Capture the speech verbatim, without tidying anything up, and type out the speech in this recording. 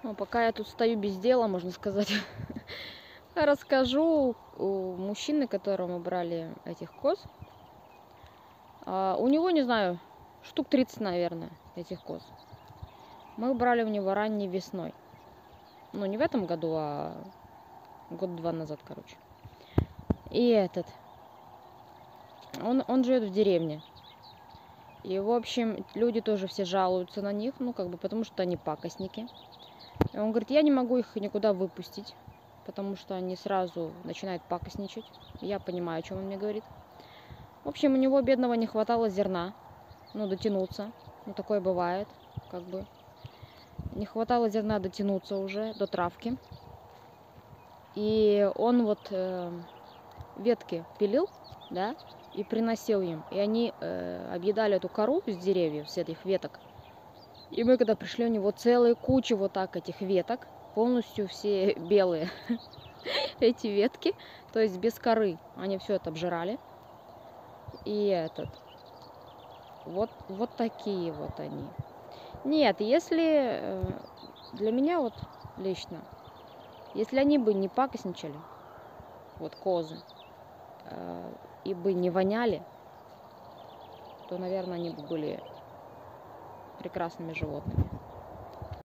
Ну, пока я тут стою без дела, можно сказать, расскажу у мужчины, которого мы брали этих коз. А, у него, не знаю, штук тридцать, наверное, этих коз. Мы брали у него ранней весной. Ну, не в этом году, а год-два назад, короче. И этот. Он, он живет в деревне. И, в общем, люди тоже все жалуются на них, ну, как бы, потому что они пакостники. И он говорит, я не могу их никуда выпустить, потому что они сразу начинают пакостничать. Я понимаю, о чем он мне говорит. В общем, у него, бедного, не хватало зерна, ну, дотянуться. Ну, такое бывает, как бы. Не хватало зерна дотянуться уже до травки. И он вот э, ветки пилил, да, и приносил им. И они э, объедали эту кору с деревьев, с этих веток. И мы когда пришли, у него целые кучи вот так этих веток, полностью все белые эти ветки, то есть без коры. Они все это обжирали. И этот, вот, вот такие вот они. Нет, если для меня вот лично, если они бы не пакостничали, вот козы, и бы не воняли, то, наверное, они бы были прекрасными животными.